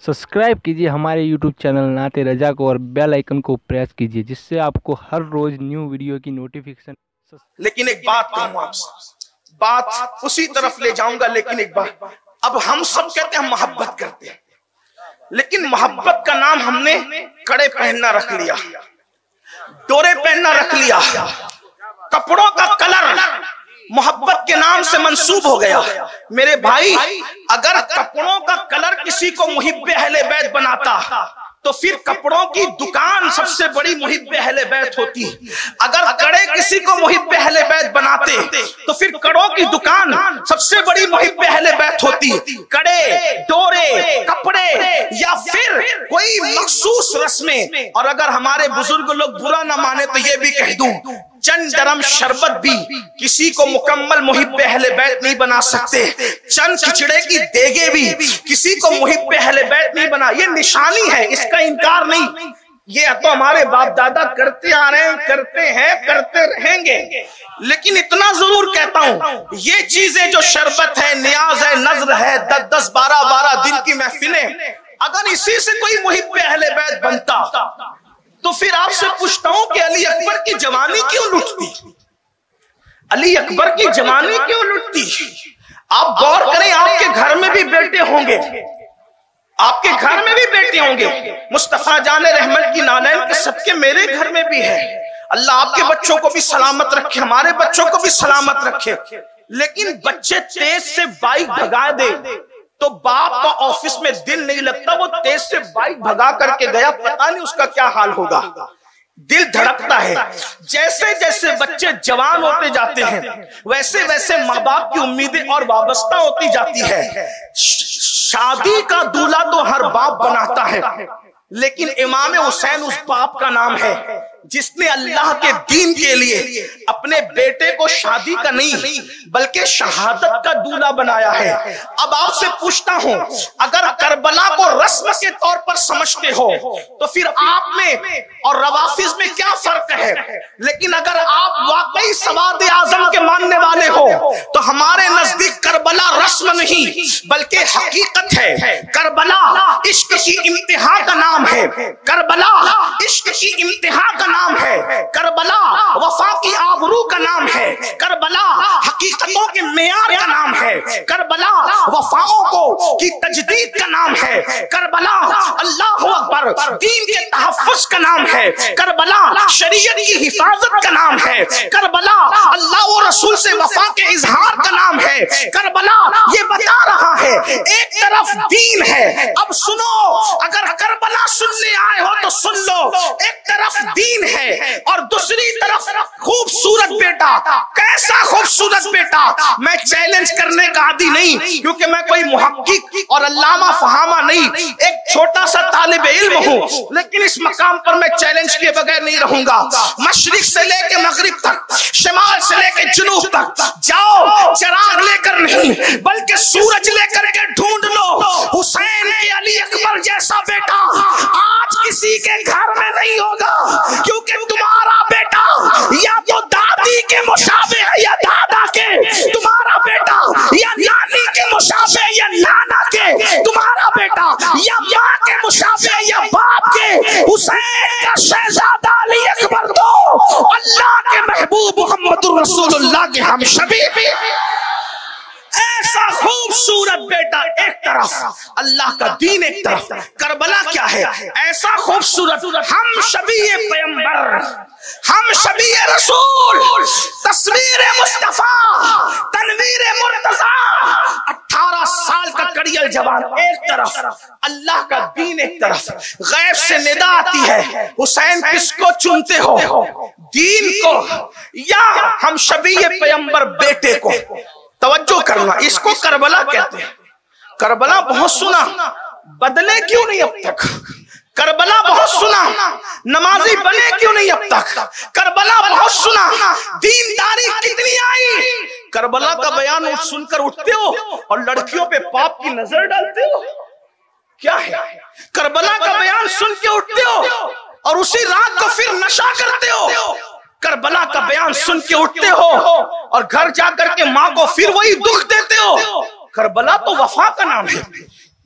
Subscribe कीजिए हमारे YouTube channel नाते रजा को और बेल आइकन को प्रेस कीजिए, जिससे आपको हर रोज न्यू वीडियो की नोटिफिकेशन। लेकिन एक बात कहूं आपसे, बात उसी तरफ ले जाऊंगा। लेकिन एक बात, अब हम सब कहते हैं हम मोहब्बत करते हैं, लेकिन मोहब्बत का नाम हमने कड़े पहनना रख लिया, डोरे पहनना रख लिया, कपड़ों का कलर मोहब्बत के नाम से मंसूब हो गया। मेरे भाई, अगर कपड़ों का कलर किसी को मुहिब्बे अहले बैत बनाता तो फिर कपड़ों की दुकान सबसे बड़ी मुहिब्बे अहले बैत होती। अगर कड़े किसी को मुहिब्बे अहले बैत बनाते तो फिर कड़ों की दुकान सबसे बड़ी मुहिब्बे अहले बैत होती। कड़े, डोरे, कपड़े या फिर कोई मखसूस रस्में। और अगर हमारे बुजुर्ग लोग बुरा ना माने तो ये भी कह दूं, चंद गरम शरबत भी किसी को मुकम्मल मुहिब्बे अहले बैत नहीं बना सकते। चंद खिचड़े की देगे भी किसी को मुहिब्बे अहले बैत नहीं बना। ये निशानी है, इसका इनकार नहीं। ये तो हमारे बाप दादा करते आ रहे हैं, करते हैं, करते रहेंगे। लेकिन इतना जरूर कहता हूं, ये चीजें जो शरबत है, नियाज है, नजर है, 10-10, 12-12 दिन की महफिलें, अगर इसी से कोई मुहिब्बे अहले बैत बनता तो फिर आपसे पूछता हूं कि अली अकबर की जवानी क्यों लुटती? अली अकबर की जवानी क्यों लुटती? आप गौर करें, आपके घर में भी बेटे होंगे, आपके घर में भी बेटे होंगे। मुस्तफा जान रहमत की नानैन के सबके मेरे घर में भी है। अल्लाह आपके बच्चों को भी सलामत रखे, हमारे बच्चों को भी सलामत रखे। लेकिन बच्चे तेज से बाइक भगा दे तो बाप का ऑफिस में दिल नहीं लगता। वो तेज से बाइक भगा करके गया, पता नहीं उसका क्या हाल होगा। दिल धड़कता है। जैसे जैसे बच्चे जवान होते जाते हैं वैसे वैसे माँ बाप की उम्मीदें और वाबस्ता होती जाती है। शादी का दूल्हा तो हर बाप बनाता है, लेकिन इमाम हुसैन उस बाप का नाम है जिसने अल्लाह के दीन के लिए अपने बेटे को शादी का नहीं बल्कि शहादत का दूल्हा बनाया है। अब आपसे पूछता हूं, अगर करबला को रस्म के तौर पर समझते हो तो फिर आप में और रवाफिज में क्या फर्क है? लेकिन अगर आप वाकई सवाद आजम के मानने वाले हो तो हमारे नजदीक करबला रस्म नहीं बल्कि हकीकत है। करबला इश्क की इम्तिहा का नाम है, करबला इश्क की इम्तिहा का नाम है, करबला वफा की आबरू का नाम है, करबला हकीकतों के मेयार का नाम है, करबला वफाओं को की तजदीद का नाम है, करबला अल्लाह अकबर दीन के तहफ्फुज़ का नाम है, करबला शरीयत की हिफाजत का नाम है, करबला अल्लाह और रसूल से वफा के इजहार का नाम है। करबला ये बता रहा है एक तरफ दीन है। अब सुनो, अगर करबला सुनने आए हो तो सुन लो, एक तरफ दीन है और दूसरी तरफ खूबसूरत बेटा। कैसा खूबसूरत बेटा? मैं चैलेंज करने का आदी नहीं, क्योंकि मैं कोई मुहक्किक और अल्लामा फहामा नहीं, एक छोटा सा तालिब इल्म हूं। लेकिन इस मकाम पर मैं चैलेंज किए बगैर नहीं रहूंगा। मशरिक से लेके मगरिब तक, शिमाल से लेके जुनूब तक जाओ, चिराग लेकर नहीं बल्कि सूरज लेकर के ढूंढ लो हुसैन के अली अकबर जैसा बेटा। आज किसी के घर में नहीं होगा, क्योंकि तुम्हारा बेटा या तो दादी के मुशाबे है या दादा के, तुम्हारा बेटा या नानी के मुशाबे या नाना के, तुम्हारा बेटा या माँ के मुशाबे या बाप के। हुसैन का शहजादा अली अकबर तो अल्लाह के महबूब मुहम्मदुर रसूलुल्लाह के हम शबीब। ऐसा खूबसूरत बेटा एक तरफ, अल्लाह का दीन एक तरफ। करबला क्या है? ऐसा खूबसूरत हम शबीए पैगंबर, हम शबीए रसूल, तस्वीर मुस्तफा, तनवीर मुर्तजा। 18 साल का कड़ियल जवान एक तरफ, अल्लाह का दीन एक तरफ। गैब से निदा आती है, हुसैन किसको चुनते हो, दीन को या हम शबीए पैगंबर बेटे को? तवज्जो करना, इसको करबला कहते हैं। करबला बहुत सुना, बदले क्यों नहीं अब तक? करबला बहुत सुना, नमाजी बने क्यों नहीं अब तक? करबला बहुत सुना, दीनदारी कितनी आई? करबला का बयान सुनकर उठते हो और लड़कियों पे पाप की नजर डालते हो, क्या है? करबला का बयान सुन के उठते हो और उसी रात को फिर नशा करते हो। करबला का बयान सुन के उठते हो और घर जाकर के माँ को फिर वही दुख देते हो। करबला तो वफा का नाम है।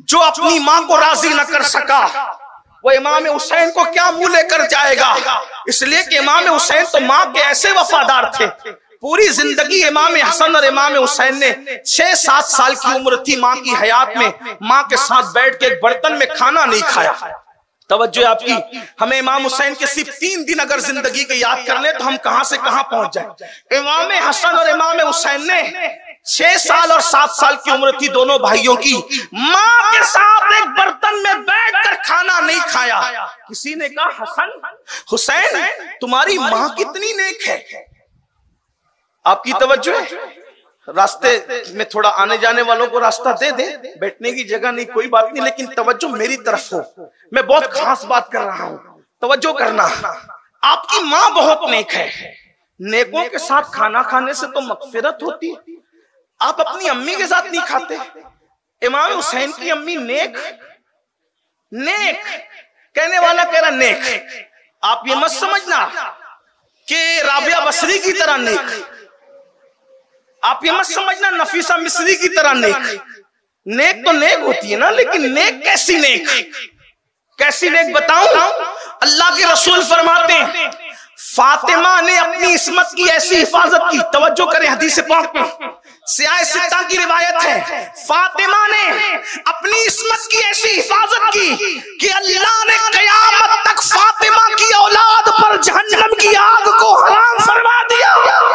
जो अपनी माँ को राजी न कर सका वो इमाम हुसैन को क्या मुंह लेकर जाएगा। इसलिए कि इमाम हुसैन तो माँ के ऐसे वफादार थे, पूरी जिंदगी इमाम हसन और इमाम हुसैन ने 6-7 साल की उम्र थी माँ की हयात में, माँ के साथ बैठ के एक बर्तन में खाना नहीं खाया। तवज्जो आपकी, हमें इमाम हुसैन के सिर्फ 3 दिन अगर जिंदगी के याद कर ले तो हम कहां से कहां पहुंच जाए। इमाम हसन और इमाम हुसैन ने 6 साल और 7 साल की उम्र थी दोनों भाइयों की, माँ के साथ एक बर्तन में बैठकर खाना नहीं खाया। किसी ने कहा हसन हुसैन तुम्हारी माँ कितनी नेक है। आपकी तवज्जो है, रास्ते में थोड़ा आने जाने वालों को रास्ता दे दे, बैठने की जगह नहीं कोई बात नहीं, लेकिन तवज्जो मेरी तरफ हो, मैं बहुत खास बात कर रहा हूं, तवज्जो करना। आपकी माँ बहुत नेक है, नेकों के साथ खाना खाने से तो मगफिरत होती है। आप अपनी अम्मी के साथ नहीं खाते। इमाम हुसैन की अम्मी नेक, नेक कहने वाला कह रहा नेक, आप ये मत समझना कि राबिया बसरी की तरह नेक, आप ये मत समझना नफीसा मिस्री की तरह नेक। नेक तो नेक होती है ना, लेकिन नेक कैसी नेक, कैसी नेक बताऊं। अल्लाह के रसूल फरमाते हैं फातिमा ने अपनी इस्मत की ऐसी हिफाजत की, तवज्जो करें हदीस पाक में सियाह सित्ता की रिवायत है, फातिमा ने अपनी इस्मत की ऐसी हिफाजत की कि अल्लाह ने कयामत तक फातिमा की औलाद पर जहन्नम की आग को हराम फरमा दिया।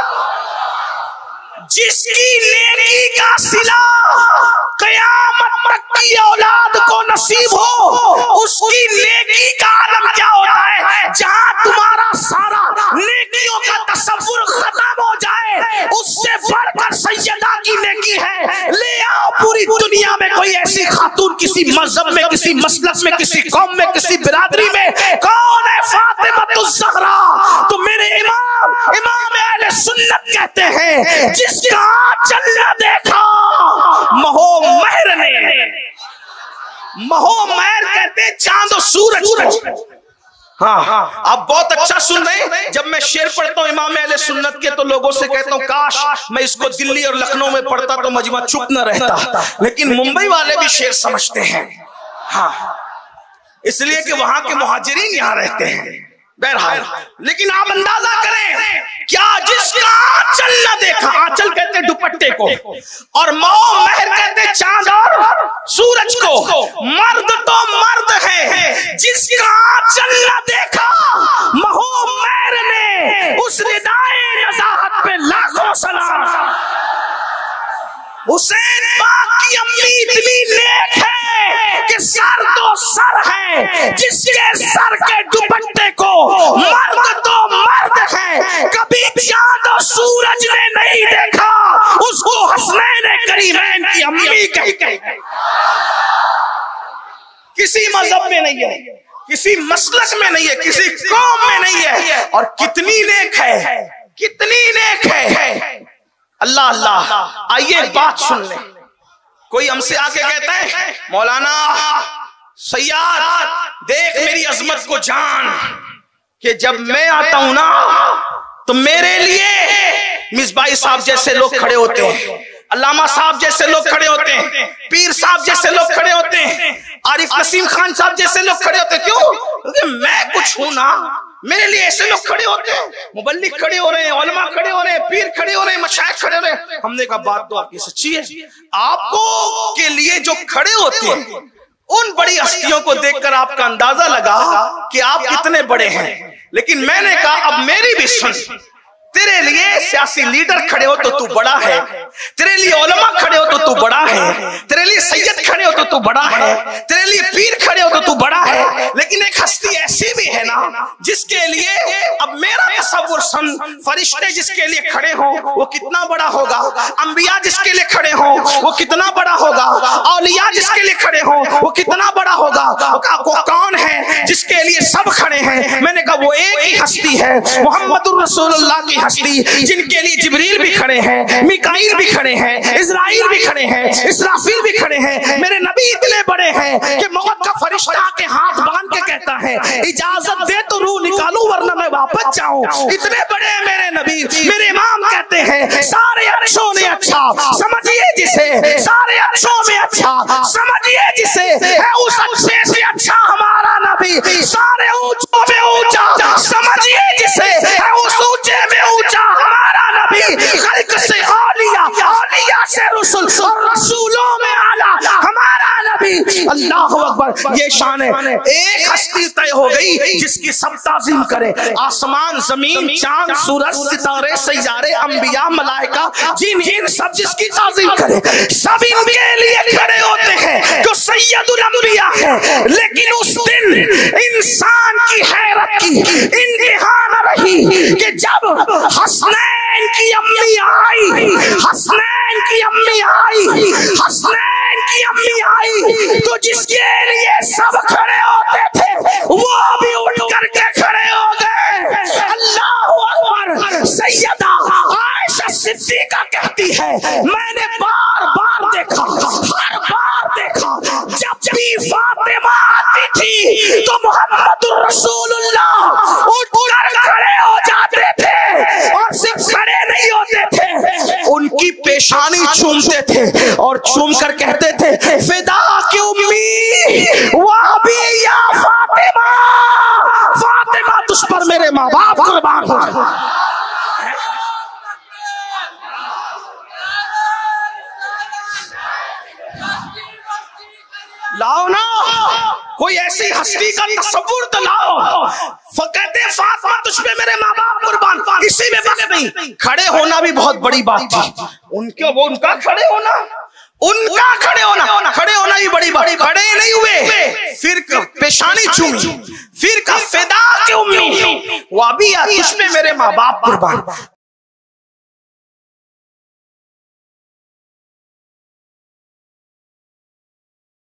जिसकी नेकी का सिला कयामत तक की औलाद को नसीब हो, उसकी नेकी का आलम क्या होता है। जहां तुम्हारा सारा नेकियों का तसव्वुर खत्म हो जाए, उससे बढ़कर सैयदा की नेकी है। ले आओ पूरी दुनिया में कोई ऐसी खातून, किसी मजहब में, किसी मसलक में, किसी कौम में, किसी बिरादरी में, कौन है फातिमातुज़ ज़हरा। तो मेरे इमाम अहले सुन्नत कहते हैं जिसका आंचल न देखा महो महर ने, महो महर कहते चांद और सूरज को। हाँ, आप बहुत अच्छा सुन रहे हैं। जब मैं शेर पढ़ता हूँ इमाम अहले सुन्नत के तो लोगों से कहता हूँ काश मैं इसको दिल्ली और लखनऊ में पढ़ता तो मजमा चुप न रहता, लेकिन मुंबई वाले भी शेर समझते हैं। हाँ, इसलिए कि वहां के मुहाजिरीन यहाँ रहते हैं। बहरहाल, लेकिन आप अंदाजा करें क्या जिसका आंचल न देखा, आंचल कहते दुपट्टे को, और मौ महर कहते चांद और सूरज को। मर्द तो मर्द है, जिसका आंचल न देखा महो महर ने, उस रिदाए नज़ाहत पे लाखों सलाम। हुसैन पाक की अम्मी इतनी नेक है कि सर तो सर है, जिसके सर के दुपट्टे को मर्द तो मर्द है, कभी चांद और सूरज ने नहीं देखा, उसको हसनैन करीमैन की अम्मी कही। किसी मजहब में नहीं है, किसी मसलक में नहीं है, किसी कौम में नहीं है, और कितनी नेक है, कितनी नेक है। अल्लाह अल्लाह। आइए एक बात सुन ले, कोई हमसे आके कहता है मौलाना सैयद देख मेरी अजमत को जान, कि जब मैं आता हूं ना तो मेरे लिए मिसबाई साहब जैसे लोग खड़े होते हैं, अल्लामा साहब जैसे लोग खड़े होते हैं, पीर साहब जैसे लोग खड़े होते हैं, आरिफ नसीम खान साहब जैसे लोग खड़े होते हैं। क्यों? क्योंकि मैं कुछ हूं ना, मेरे लिए ऐसे लोग खड़े होते हैं, मुबल्लिग खड़े हो रहे हैं, उलमा खड़े हो रहे हैं, पीर खड़े हो रहे हैं, मशाइख खड़े हो रहे हैं। हमने कहा बात तो आपकी सच्ची है, आपको के लिए जो खड़े होते हैं उन बड़ी हस्तियों को देखकर आपका अंदाजा लगा कि आप कितने बड़े हैं। लेकिन मैंने कहा अब मेरी भी सुन, तेरे लिए सियासी लीडर खड़े हो तो तू बड़ा है, तेरे लिए उलमा खड़े हो तो तू बड़ा है, तेरे लिए सैयद खड़े हो तो तू बड़ा है, तेरे लिए पीर खड़े हो तो तू बड़ा है, लेकिन एक हस्ती ऐसी भी है ना जिसके लिए अब मेरा तसव्वुर सुन, फरिश्ते जिसके लिए खड़े हो वो कितना बड़ा होगा, अंबिया जिसके लिए खड़े हो वो कितना बड़ा होगा, औलिया जिसके लिए खड़े हो वो कितना बड़ा होगा। वो कौन है जिसके लिए सब खड़े हैं? मैंने कहा वो एक ही हस्ती है, मुहम्मदुर रसूलुल्लाह की हस्ती, जिनके लिए जिब्रील भी खड़े हैं, मिकाईल भी खड़े हैं, इज़राइल भी खड़े हैं, इसराफील भी खड़े हैं। मेरे नबी इतने बड़े हैं कि मौत का फरिश्ता के हाथ बांध के कहता है इजाजत दे तो रूह निकालूं वरना मैं वापस जाऊं। इतने बड़े हैं मेरे नबी। मेरे इमाम कहते हैं सारे अच्छों ने अच्छा समझिए जिसे, सारे अच्छों में अच्छा समझिए जिसे, है उस अच्छे से अच्छा हमारा नबी। सारे ऊंचों में ऊंचा समझिए जिसे, है उस ऊंचे में ऊंचा हमारा नबी। खल्क से औलिया, औलिया से रसूल और रसूलों में आला हमारा नबी। अल्लाह अकबर। ये शान है। एक हस्ती तय हो गई जिसकी सब ताज़ीम करे। आसमान, जमीन, चांद, सूरज, सितारे, सैयारे, अंबिया, मलाइका, जिन जिन सब जिसकी ताज़ीम करे। सब इनके लिए खड़े होते हैं जो सैयदुल अंबिया है। लेकिन उस दिन इंसान की हैरत की इंतहा न रही कि जब हसनैन की अम्मी आई, हसनैन की अम्मी आई, हसनैन की अम्मी आई, तो जिसके लिए सब खड़े होते थे वो भी उठ करके खड़े हो गए। अल्लाह अकबर। सैयदा आयशा सिद्दीका कहती है मैंने बार बार देखा, हर बार देखा, जब भी फातिमा आती थी तो मुहम्मदुर रसूलुल्लाह उठकर खड़े हो जाते थे और सिर्फ खड़े नहीं होते थे, उनकी पेशानी चूमते थे और चूम कर कहते थे फिदा की उम्मी वह भी या फातिमा, फातिमा तुझ पर मेरे माँ बाप कुर्बान हो। लाओ ना कोई ऐसी हस्ती का तस्वुर तो लाओ। कहते फातिमा तुझ पे मेरे माँ बाप कुर्बान। इसी में बस नहीं, खड़े होना भी बहुत बड़ी बात थी। उनका खड़े होना, उनका खड़े होना ही बड़ी बात। खड़े नहीं हुए, फिर पेशानी चूमी, फिर का फिदा की उम्मी, वो भी तुझ पे मेरे माँ बाप कुर्बान।